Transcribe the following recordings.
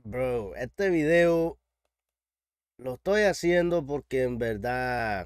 Bro, este video lo estoy haciendo porque en verdad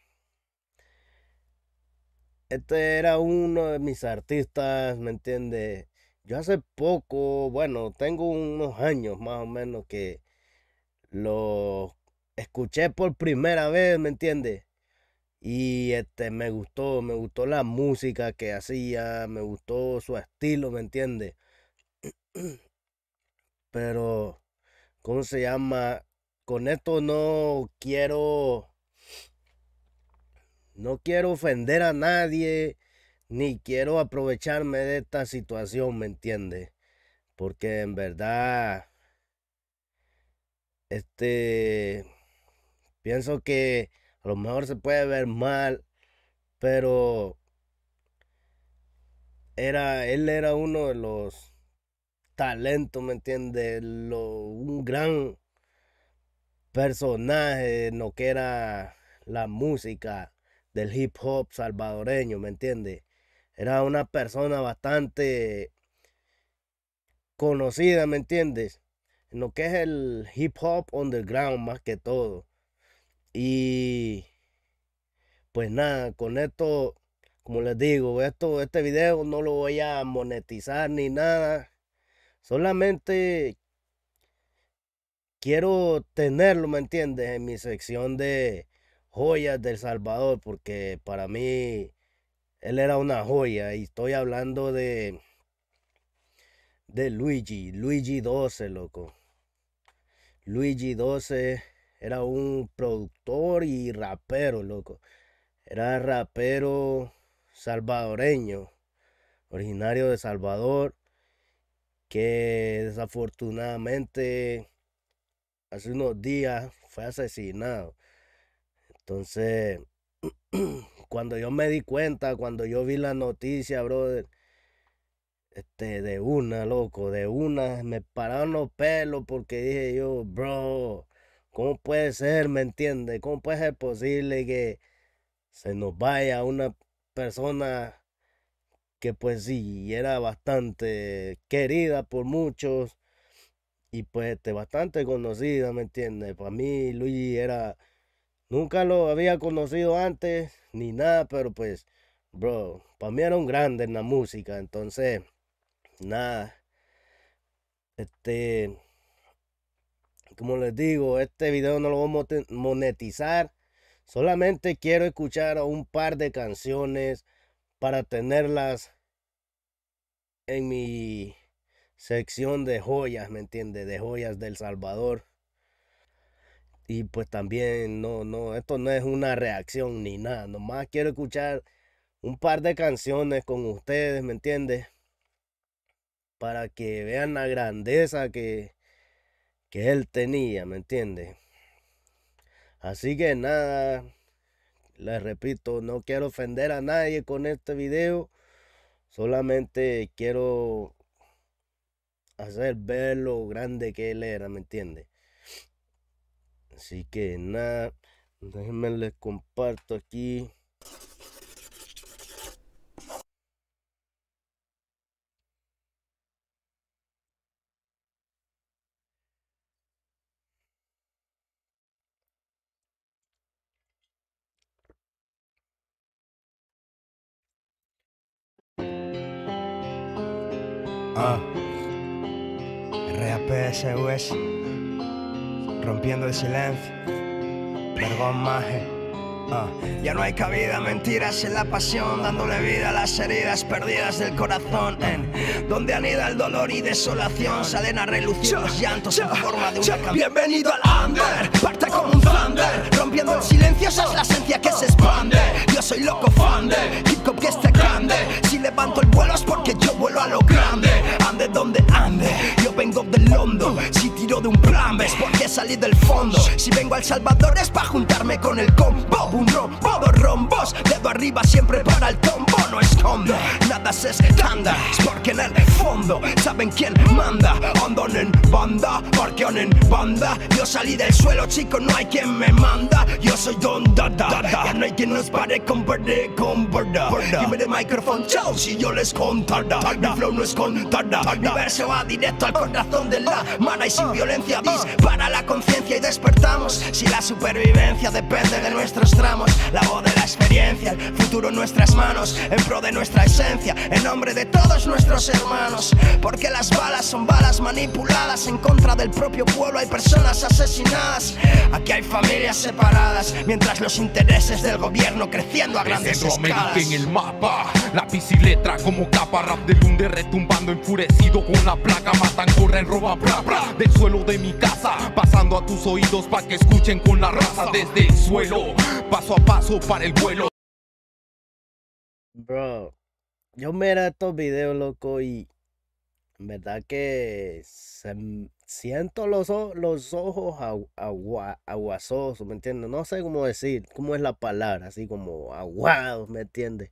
este era uno de mis artistas, ¿me entiendes? Yo hace poco, bueno, tengo unos años más o menos que lo escuché por primera vez, ¿me entiendes? Y me gustó la música que hacía, me gustó su estilo, ¿me entiendes? Pero, ¿cómo se llama? Con esto no quiero ofender a nadie, ni quiero aprovecharme de esta situación, ¿me entiendes? Porque en verdad, este, pienso que a lo mejor se puede ver mal, pero él era uno de los talentos, ¿me entiendes? Un gran personaje en lo que era la música del hip hop salvadoreño, ¿me entiendes? Era una persona bastante conocida, ¿me entiendes? En lo que es el hip hop underground más que todo. Y pues nada, con esto, como les digo, este video no lo voy a monetizar ni nada. Solamente quiero tenerlo, ¿me entiendes? En mi sección de joyas del Salvador, porque para mí él era una joya. Y estoy hablando de Luigi 12, loco. Luigi 12 era un productor y rapero, loco. Era rapero salvadoreño, originario de Salvador, que desafortunadamente hace unos días fue asesinado. Entonces, cuando yo me di cuenta, cuando yo vi la noticia, brother, de una, loco, de una, me pararon los pelos porque dije yo, bro, ¿cómo puede ser, me entiendes? ¿Cómo puede ser posible que se nos vaya una persona que pues sí, era bastante querida por muchos y pues bastante conocida, ¿me entiendes? Para mí Luigi nunca lo había conocido antes ni nada, pero pues, bro, para mí era un grande en la música, entonces, nada, este, como les digo, este video no lo voy a monetizar, solamente quiero escuchar un par de canciones para tenerlas en mi sección de joyas, ¿me entiendes? De joyas del Salvador. Y pues también esto no es una reacción ni nada, nomás quiero escuchar un par de canciones con ustedes, ¿me entiendes? Para que vean la grandeza que él tenía, ¿me entiendes? Así que nada, les repito, no quiero ofender a nadie con este video, solamente quiero hacer ver lo grande que él era, ¿me entiendes? Así que nada, déjenme les comparto aquí. RAPSUS, rompiendo el silencio, Vergón Maje. Ya no hay cabida a mentiras en la pasión, dándole vida a las heridas perdidas del corazón. Donde anida el dolor y desolación, salen a relucir los llantos en forma de una canción. Bienvenido al under, parte como un thunder, rompiendo el silencio, esa es la esencia que se expande. Yo soy loco fan de hip hop que esté grande. Si levanto el vuelo es porque yo vuelo a lo grande. Ande donde ande, yo vengo del hondo. Si tiro de un plan, ves por qué salí del fondo. Si vengo al Salvador es pa' juntarme con el combo. Un rombo, dos rombos, dedo arriba siempre para el tombo. no escondo, nada es estándar, es porque en el fondo saben quién manda. Andan en banda, parquean en banda. Yo salí del suelo, chico, no hay quien me manda. Yo soy Don Dada, ya no hay quien nos pare con verde, con verdad. Dime de micrófono, chao, si yo les contará. Mi flow no es contada, mi verso va directo al corazón de la mana y sin violencia dispara la conciencia y despertamos. Si la supervivencia depende de nuestros tramos, la voz de la experiencia, el futuro en nuestras manos, en pro de nuestra esencia, en nombre de todos nuestros hermanos. Porque las balas son balas manipuladas, en contra del propio pueblo hay personas asesinadas. Aquí hay familias separadas, mientras los intereses del gobierno creciendo a grandes escalas. En el mapa, lápiz y letra como capa, rap del hunde retumbando enfurecido con la placa. Matan, corren, roban, bra, bra, del suelo de mi casa, pasando a tus oídos pa' que escuchen con la raza desde el suelo, paso a paso para el vuelo. Bro, yo miro estos videos, loco, y en verdad que siento los ojos aguasosos, ¿me entiendes? No sé cómo decir, cómo es la palabra, así como aguados, ¿me entiendes?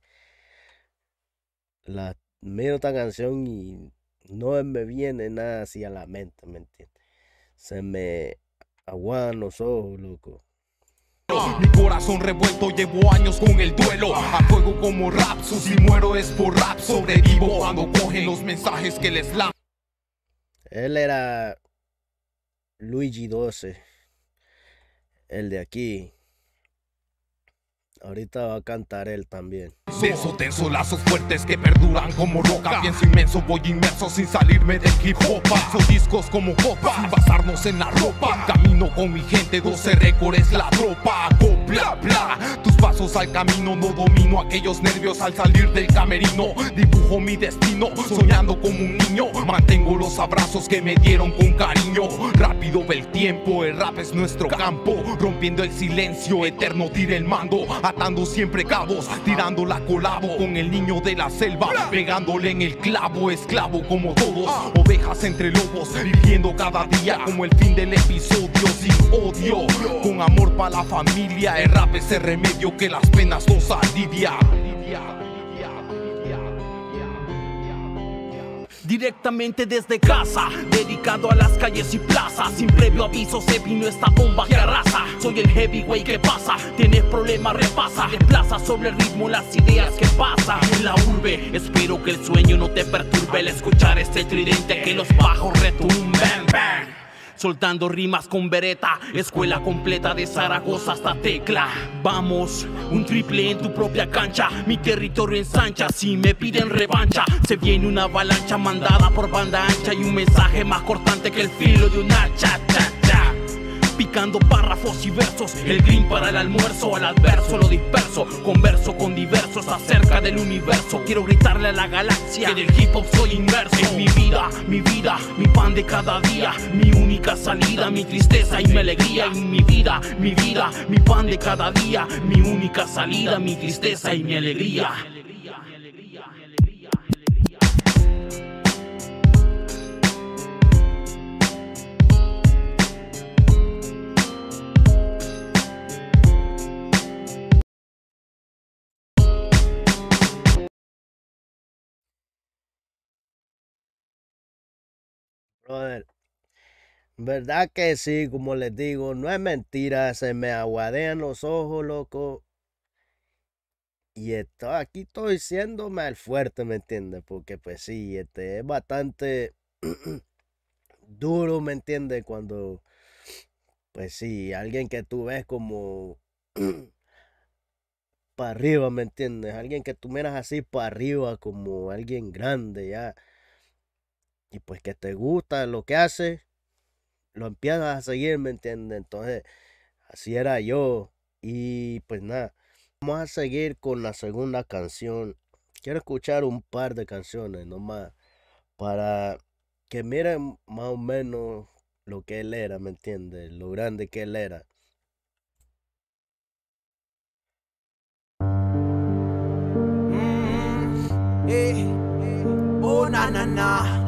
Miro esta canción y no me viene nada así a la mente, ¿me entiendes? Se me aguadan los ojos, loco. Mi corazón revuelto, llevo años con el duelo. A fuego como Rapsus, si muero es por rap. Sobrevivo cuando cogen los mensajes que les lanzo. Él era Luigi 12, el de aquí. Ahorita va a cantar él también. Tenso, lazos fuertes que perduran como roca. Pienso inmenso, voy inmerso sin salirme del hip hop. Paso discos como copa, sin basarnos en la ropa. Camino con mi gente, 12 récords la tropa. Bla, bla, tus pasos al camino. No domino aquellos nervios al salir del camerino. Dibujo mi destino, soñando como un niño. Mantengo los abrazos que me dieron con cariño. Rápido ve el tiempo, el rap es nuestro campo. Rompiendo el silencio eterno, tira el mando. Atando siempre cabos, tirando la colabo con el niño de la selva, pegándole en el clavo, esclavo como todos, ovejas entre lobos, viviendo cada día como el fin del episodio, sin odio, con amor para la familia. El rap es el remedio que las penas nos alivia. Directamente desde casa, dedicado a las calles y plazas. Sin previo aviso se vino esta bomba que arrasa. Soy el heavyweight que pasa, tienes problemas repasa. Desplaza sobre el ritmo las ideas que pasan. En la urbe, espero que el sueño no te perturbe al escuchar este tridente que los bajos retumben. Bang. Soltando rimas con vereta, escuela completa de Zaragoza hasta Tecla. Vamos, un triple en tu propia cancha, mi territorio ensancha, si me piden revancha. Se viene una avalancha mandada por banda ancha y un mensaje más cortante que el filo de un hacha, cha, cha. Picando párrafos y versos, el green para el almuerzo, al adverso lo disperso, converso con diversos acerca del universo. Quiero gritarle a la galaxia que del hip hop soy inmerso. En mi vida, mi pan de cada día, mi única salida, mi tristeza y mi alegría. En mi vida, mi pan de cada día, mi única salida, mi tristeza y mi alegría. Brother, verdad que sí, como les digo, no es mentira, se me aguadean los ojos, loco. Y aquí estoy diciéndome al fuerte, ¿me entiendes? Porque pues sí, es bastante duro, ¿me entiendes? Cuando, pues sí, alguien que tú ves como para arriba, ¿me entiendes? Alguien que tú miras así para arriba, como alguien grande, ya. Y pues que te gusta lo que hace, lo empiezas a seguir, ¿me entiendes? Entonces, así era yo. Y pues nada, vamos a seguir con la segunda canción. Quiero escuchar un par de canciones nomás para que miren más o menos lo que él era, ¿me entiendes? Lo grande que él era. Oh, na, na, na.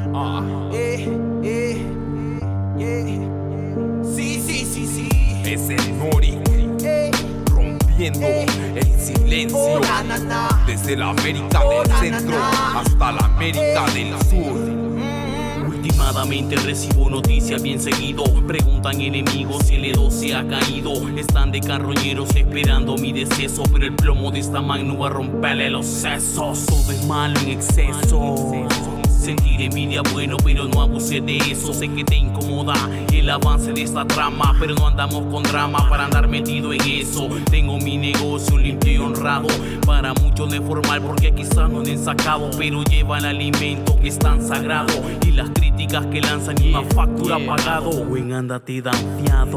Sí. Es el Nori, rompiendo el silencio. Oh, na, na, na. Desde la América Oh, del na, na, centro na. hasta la América del sur. Últimamente recibo noticias bien seguido. Preguntan enemigos si el Edo se ha caído. Están de carroñeros esperando mi deceso, pero el plomo de esta man no va a romperle los sesos. Todo es malo en exceso. Sentir envidia bueno, pero no abuse de eso. Sé que te incomoda el avance de esta trama, pero no andamos con drama para andar metido en eso. Tengo mi negocio limpio y honrado. Para muchos no es formal porque quizás no han sacado, pero lleva el alimento que es tan sagrado. Y las críticas que lanzan y una factura pagado. Buen anda te dan fiado.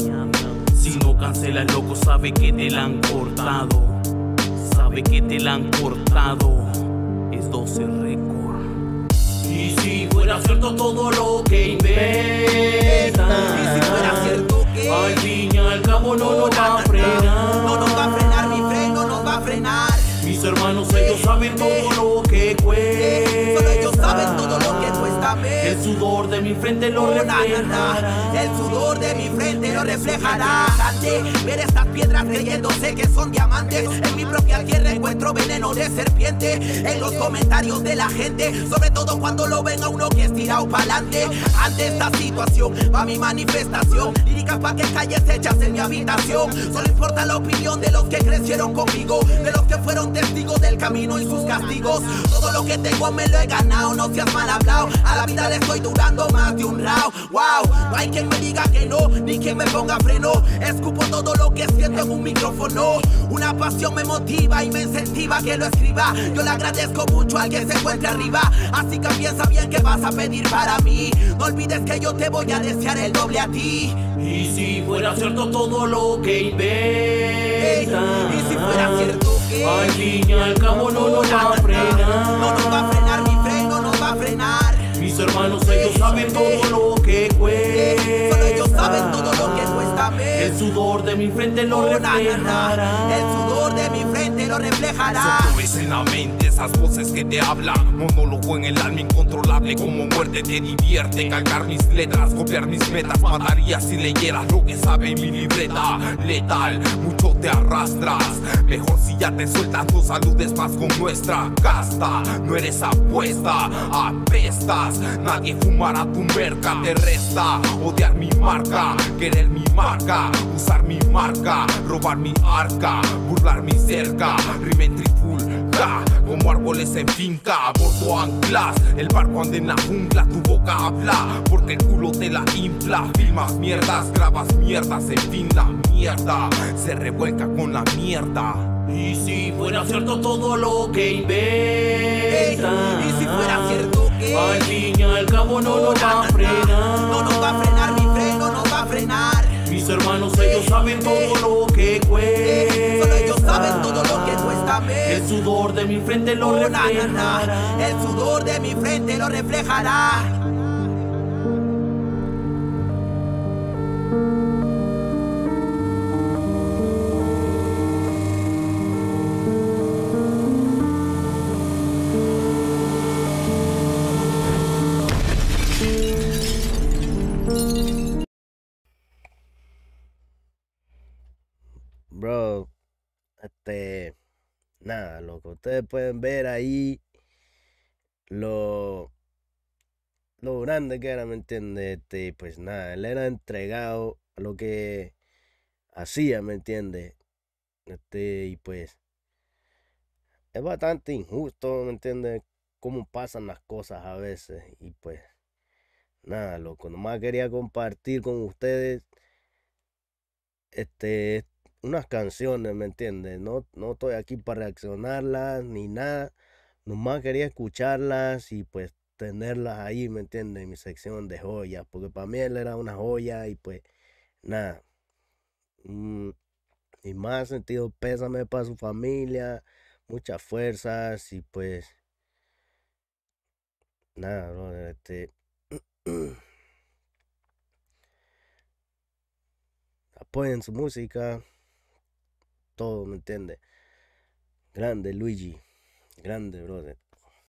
Si no cancelas loco, sabe que te la han cortado. Sabe que te la han cortado. Es 12 récord. Y si fuera cierto todo lo que inventan, Y si fuera cierto que al fin y al cabo no nos va a frenar. no nos va a frenar, mi friend, no nos va a frenar. Mis hermanos, ellos saben todo lo que cuesta. Solo ellos saben todo lo que cuesta ver. El sudor de mi frente lo Oh, na, na, reflejará. na. El sudor de mi frente lo reflejará. Ante ver estas piedras creyéndose que son diamantes. En mi propia tierra encuentro veneno de serpiente. En los comentarios de la gente, sobre todo cuando lo ven a uno que es tirado pa'lante. Ante esta situación va mi manifestación. Líricas pa' que calles hechas en mi habitación. Solo importa la opinión de los que crecieron conmigo, de los que fueron testigos del camino y sus castigos. Todo lo que tengo me lo he ganado, no seas mal hablado. A la vida le estoy durando más de un round. Wow, no hay quien me diga que no, ni quien me ponga freno. Escupo todo lo que siento en un micrófono. Una pasión me motiva y me incentiva que lo escriba. Yo le agradezco mucho al que se encuentre arriba. Así que piensa bien que vas a pedir para mí. No olvides que yo te voy a desear el doble a ti. Y si fuera cierto todo lo que inventan, Y si fuera cierto que al fin y al cabo no nos va a frenar. no nos va a frenar, mi friend, no nos va a frenar. Mis hermanos, ellos saben todo lo que cuesta. Solo ellos saben todo lo que cuesta ver. El sudor de mi frente lo Oh, na, na, na. reflejará. El sudor de mi frente lo reflejará. Solo ves en la mente esas voces que te hablan. Monólogo en el alma incontrolable, como muerte te divierte. Calcar mis letras, copiar mis metas. Mataría si leyeras lo que sabe mi libreta. Letal, mucho te arrastras. Mejor si ya te sueltas, no saludes más con nuestra casta. No eres apuesta, apestas. Nadie fumará tu merca, te resta. Odiar mi marca, querer mi marca, usar mi marca, robar mi arca, burlar mi cerca. Rime en trifulca, como árboles en finca. A bordo anclas, el barco anda en la jungla. Tu boca habla, porque el culo te la infla. Filmas mierdas, grabas mierdas. En fin, la mierda se revuelca con la mierda. Y si fuera cierto todo lo que inventan, Y si fuera cierto que al fin y al cabo no nos va a frenar. no nos va a frenar, mi friend, no nos va a frenar. Mis hermanos, ellos saben todo lo que cuesta. Solo ellos saben todo lo que cuesta ver. El sudor de mi frente lo Oh, na, na, reflejará. na. El sudor de mi frente lo reflejará. Bro, nada, loco. Ustedes pueden ver ahí lo, lo grande que era, ¿me entiendes? Pues nada, él era entregado a lo que hacía, ¿me entiendes? Y pues es bastante injusto, ¿me entiendes? Cómo pasan las cosas a veces. Y pues nada, loco. Nomás quería compartir con ustedes unas canciones, ¿me entiendes? No estoy aquí para reaccionarlas ni nada. Nomás quería escucharlas y pues tenerlas ahí, ¿me entiendes? En mi sección de joyas. Porque para mí él era una joya y pues nada. Y más sentido pésame para su familia. Muchas fuerzas y pues nada, brother, apoyen su música, todo, ¿me entiendes? Grande Luigi, grande, brother.